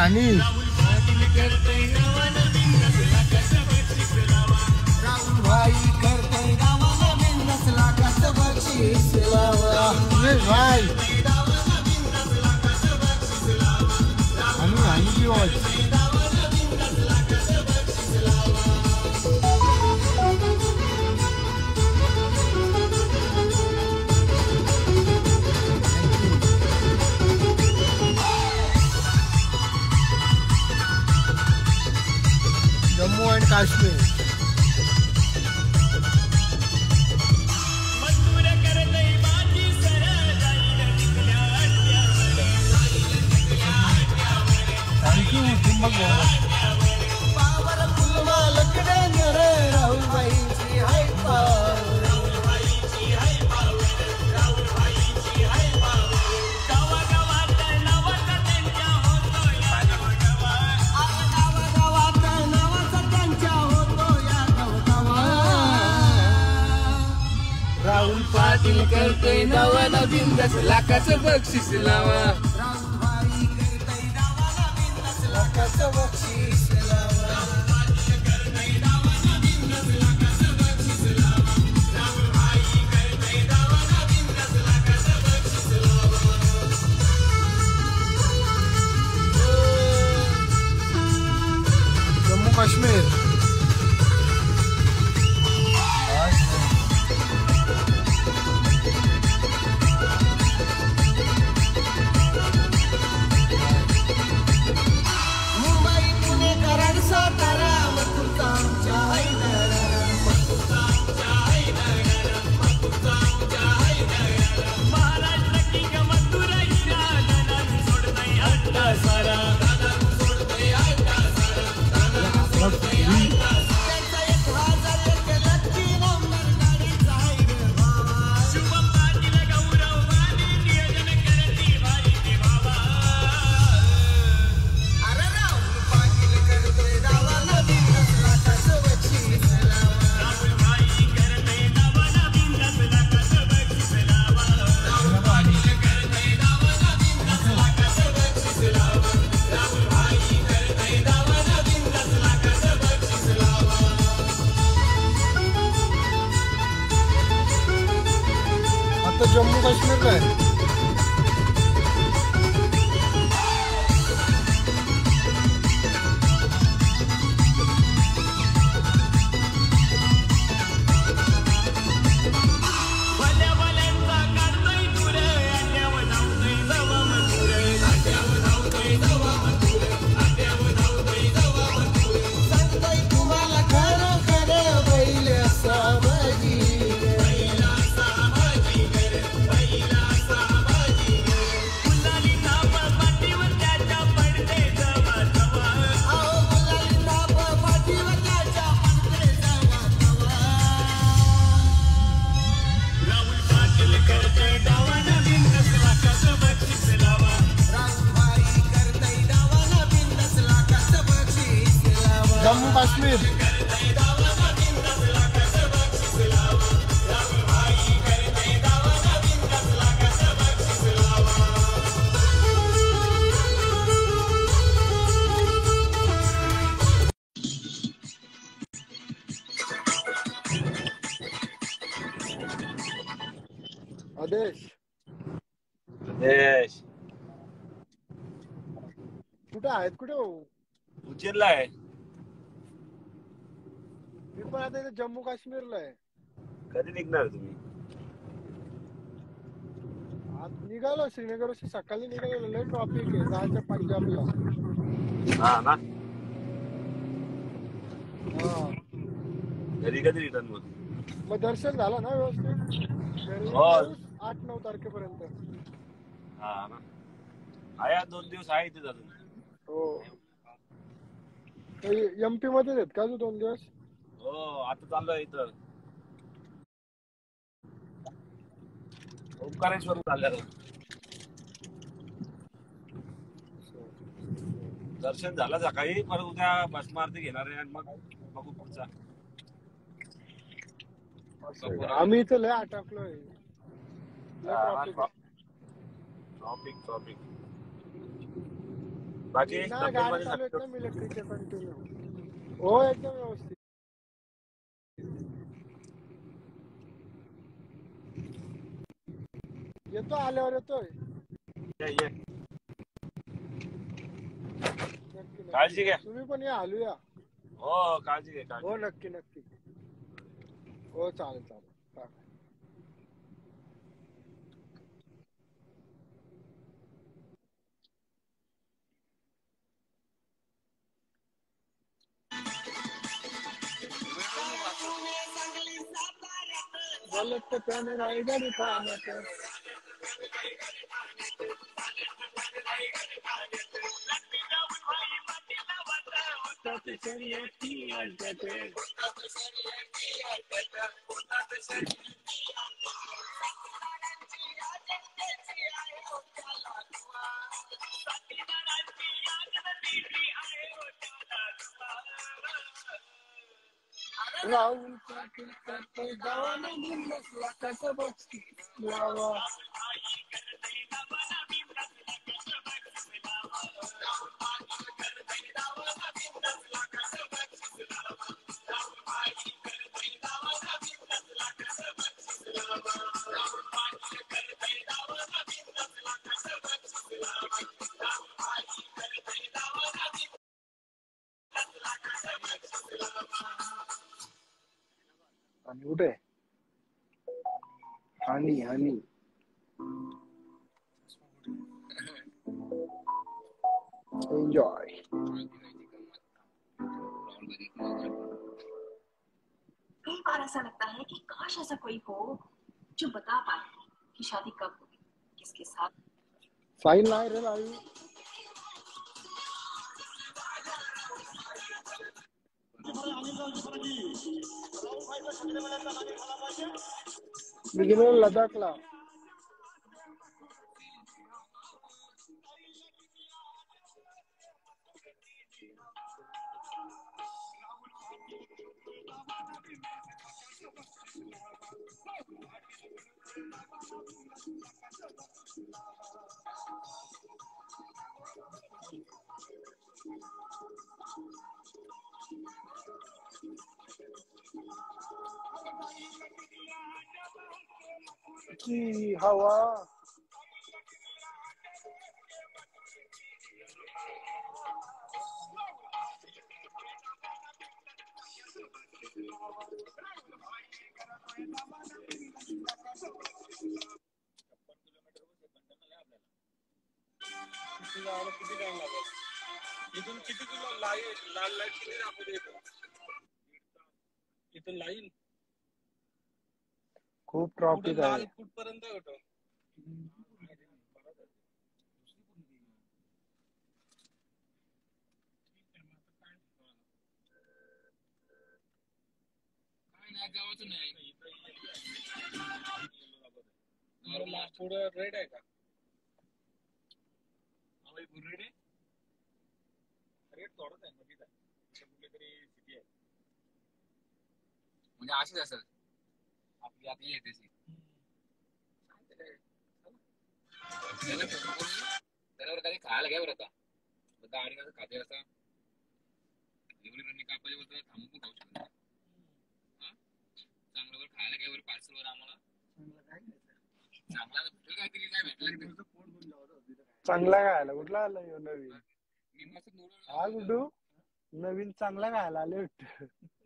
आणि भाई जम्मू एंड काश्मीर राहुल पाटील करतोय नवा नवीन 10 लाखाचं बक्षीस लावा जम्मू काश्मीर आता जम्मू काश्मीर आहे जम्मू काश्मीर आदेश कुठे आहेत कुठे हो उज्जैनला आहे मी पण आता इथे जम्मू काश्मीरला आहे कधी निघणार तुम्ही आज निघालो श्रीनगर सकाळी निघालो लय ट्रॉफिक आहे जायचं पंजाबला हा ना हा घरी कधी रिटर्न मग दर्शन झालं ना व्यवस्थित हो 8-9 तारखेपर्यंत हा ना आहे 2 दिवस आहे इथे अजून हो एमपी मध्ये आहेत का अजून 2 दिवस हो आता चाललोय इथं ओंकारेश्वर चाललं दर्शन झालं सकाळी परत उद्या बस मारती घेणार आहे आणि मग बघू पुढचा आम्ही इथं लय अटकलोय ट्रॉफिक बाकी ना तब्येत गाड्या मध्ये चालू आहेत सगळं ना इलेक्ट्रिकच्या कंटिन्यू. हो एकदम व्यवस्थित. येतो आल्यावर येतोय. ये. नक्की काळजी घ्या. तुम्ही पण या हलूया. हो काळजी घे काळजी. हो नक्की नक्की. हो चालेल चालेल. गलत त्याने नाही गाडी पाहण्यात. राहुल लाखाचं बक्षीस लावा. आणि कुठे हानी हानी एन्जॉय. कई बार ऐसा लगता है कि काश ऐसा कोई हो जो बता पाए कि शादी कब होगी, किसके साथ. फाईन नाही रे राहू. मी गेलो लडाखला. की हवा इथून किती किलो लाल लाईट किती दाखवते इथून लाईन खूप ट्रॉफिक आहे. कुठपर्यंत होतो. गावाचं नाही पुढं रेड आहे का रेड आहे. रेड थोडंच आहे नदीत आहे कुठली तरी सिटी आहे म्हणजे अशीच असेल आपली आता येते त्यावर काही खायला घ्या बरं आता गाडी कसं खाते असा एवढी रन्नी कापायची होतं थांबून खाऊ शकत चांगलं वर खायला घ्या बरं पार्सल वर आम्हाला चांगला भेटेल काहीतरी काय भेटलं चांगला खायला कुठला आला नवीन. हा गुड्डू नवीन चांगला खायला आले वाटतं.